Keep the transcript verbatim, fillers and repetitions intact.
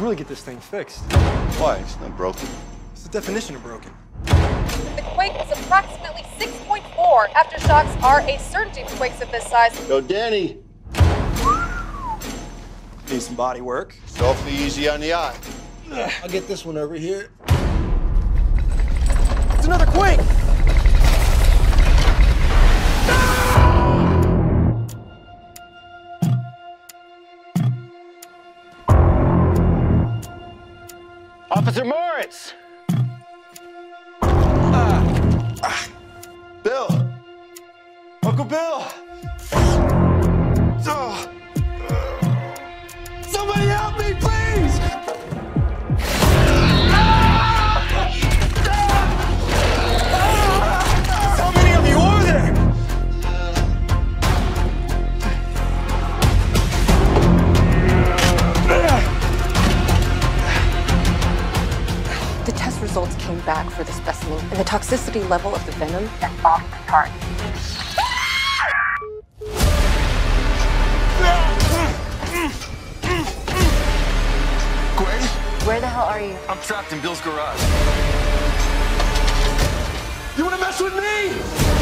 should really get this thing fixed. Why? It's not broken. What's the definition of broken? The quake was approximately six point four. Aftershocks are a certainty for quakes of this size. Yo, Danny. Need some body work. It's awfully easy on the eye. I'll get this one over here. It's another quake! Officer Moritz! Ah. Ah. Bill! Uncle Bill! Oh. Somebody help me, please! How many of you are there? The test results came back for the specimen, and the toxicity level of the venom is off the chart. Gwen? Where the hell are you? I'm trapped in Bill's garage. You wanna mess with me?